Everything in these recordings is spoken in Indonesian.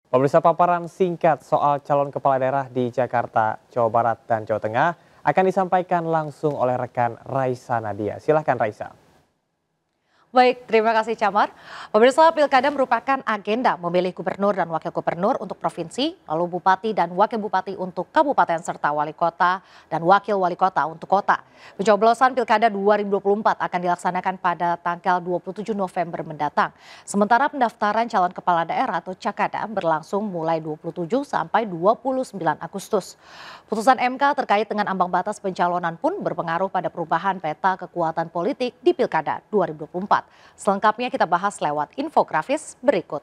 Pemirsa, paparan singkat soal calon kepala daerah di Jakarta, Jawa Barat, dan Jawa Tengah akan disampaikan langsung oleh rekan Raisa Nadia. Silahkan Raisa. Baik, terima kasih Camar. Pemirsa, Pilkada merupakan agenda memilih gubernur dan wakil gubernur untuk provinsi, lalu bupati dan wakil bupati untuk kabupaten serta wali kota dan wakil wali kota untuk kota. Pencoblosan Pilkada 2024 akan dilaksanakan pada tanggal 27 November mendatang. Sementara pendaftaran calon kepala daerah atau Cakada berlangsung mulai 27 sampai 29 Agustus. Putusan MK terkait dengan ambang batas pencalonan pun berpengaruh pada perubahan peta kekuatan politik di Pilkada 2024. Selengkapnya kita bahas lewat infografis berikut.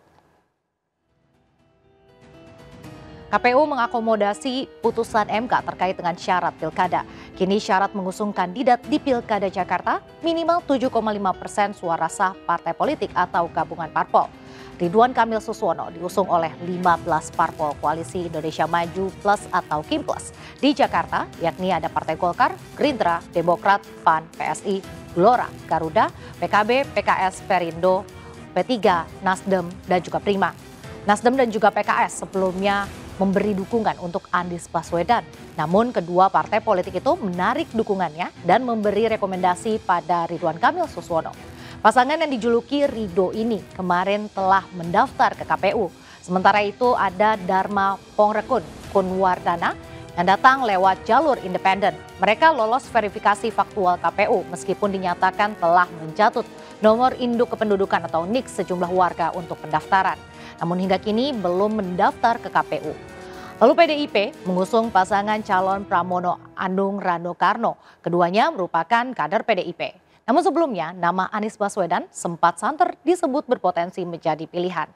KPU mengakomodasi putusan MK terkait dengan syarat pilkada. Kini syarat mengusung kandidat di Pilkada Jakarta minimal 7,5% suara sah partai politik atau gabungan parpol. Ridwan Kamil Suswono diusung oleh 15 parpol Koalisi Indonesia Maju Plus atau KIM Plus di Jakarta, yakni ada Partai Golkar, Gerindra, Demokrat, PAN, PSI, Gelora, Garuda, PKB, PKS, Perindo, P3, Nasdem, dan juga Prima. Nasdem dan juga PKS sebelumnya memberi dukungan untuk Anies Baswedan. Namun kedua partai politik itu menarik dukungannya dan memberi rekomendasi pada Ridwan Kamil Suswono. Pasangan yang dijuluki Rido ini kemarin telah mendaftar ke KPU. Sementara itu ada Dharma Pongrekun Kunwardana yang datang lewat jalur independen. Mereka lolos verifikasi faktual KPU meskipun dinyatakan telah mencatut nomor induk kependudukan atau NIK sejumlah warga untuk pendaftaran. Namun hingga kini belum mendaftar ke KPU. Lalu PDIP mengusung pasangan calon Pramono Anung Rano Karno. Keduanya merupakan kader PDIP. Namun sebelumnya nama Anies Baswedan sempat santer disebut berpotensi menjadi pilihan.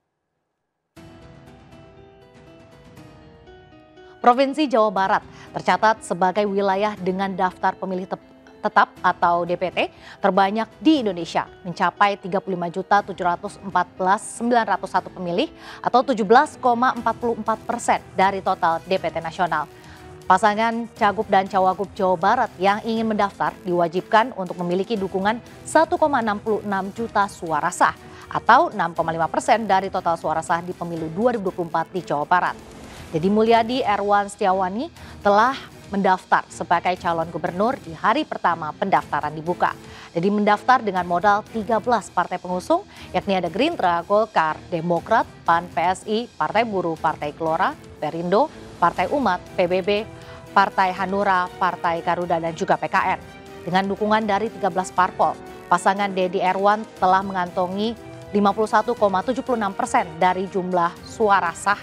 Provinsi Jawa Barat tercatat sebagai wilayah dengan daftar pemilih tetap atau DPT terbanyak di Indonesia, mencapai 35.714.901 pemilih atau 17,44% dari total DPT nasional. Pasangan Cagup dan Cawagup Jawa Barat yang ingin mendaftar diwajibkan untuk memiliki dukungan 1,66 juta suara sah atau 6,5% dari total suara sah di pemilu 2024 di Jawa Barat. Deddy Mulyadi Erwan Setiawani telah mendaftar sebagai calon gubernur di hari pertama pendaftaran dibuka. Deddy mendaftar dengan modal 13 partai pengusung, yakni ada Gerindra, Golkar, Demokrat, PAN, PSI, Partai Buruh, Partai Gelora, Perindo, Partai Umat, PBB, Partai Hanura, Partai Garuda, dan juga PKN. Dengan dukungan dari 13 parpol, pasangan Deddy Erwan telah mengantongi 51,76% dari jumlah suara sah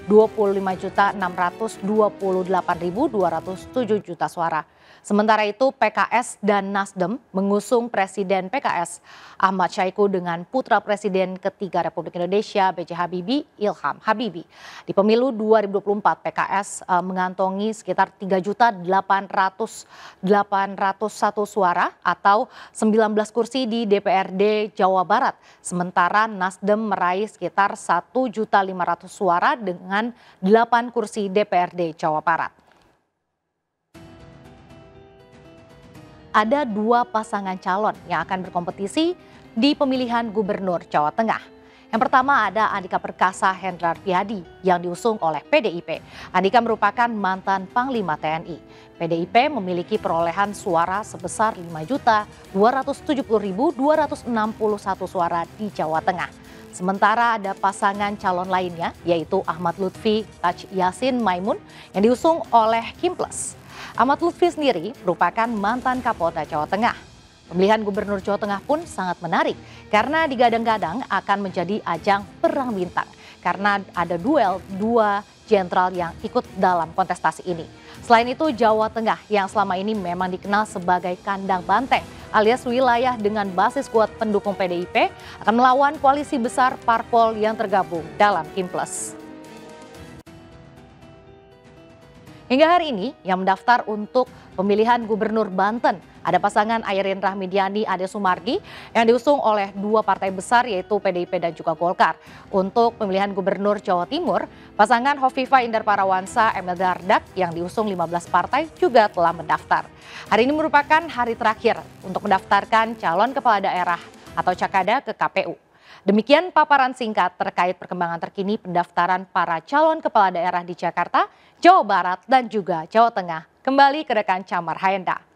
25.628.207 juta suara. Sementara itu PKS dan Nasdem mengusung Presiden PKS Ahmad Syahiku dengan putra Presiden ketiga Republik Indonesia B.J. Habibie Ilham Habibie. Di pemilu 2024 PKS mengantongi sekitar 3.801 suara atau 19 kursi di DPRD Jawa Barat. Sementara Nasdem meraih sekitar 1.500 suara dengan 8 kursi DPRD Jawa Barat. Ada dua pasangan calon yang akan berkompetisi di pemilihan gubernur Jawa Tengah. Yang pertama ada Andika Perkasa Hendrar Prihadi yang diusung oleh PDIP. Andika merupakan mantan Panglima TNI. PDIP memiliki perolehan suara sebesar 5.270.261 suara di Jawa Tengah. Sementara ada pasangan calon lainnya yaitu Ahmad Lutfi Taj Yasin Maimun yang diusung oleh KIM Plus. Ahmad Lutfi sendiri merupakan mantan Kapolda Jawa Tengah. Pemilihan gubernur Jawa Tengah pun sangat menarik karena digadang-gadang akan menjadi ajang perang bintang karena ada duel dua jenderal yang ikut dalam kontestasi ini. Selain itu Jawa Tengah yang selama ini memang dikenal sebagai kandang banteng alias wilayah dengan basis kuat pendukung PDIP akan melawan koalisi besar parpol yang tergabung dalam KIM Plus. Hingga hari ini yang mendaftar untuk pemilihan gubernur Banten ada pasangan Ayrin Rahmidiani Ade Sumargi yang diusung oleh dua partai besar yaitu PDIP dan juga Golkar. Untuk pemilihan gubernur Jawa Timur, pasangan Hovifah Indar Parawansa Emil Dardak yang diusung 15 partai juga telah mendaftar. Hari ini merupakan hari terakhir untuk mendaftarkan calon kepala daerah atau Cakada ke KPU. Demikian paparan singkat terkait perkembangan terkini pendaftaran para calon kepala daerah di Jakarta, Jawa Barat, dan juga Jawa Tengah. Kembali ke rekan Camar Hayenda.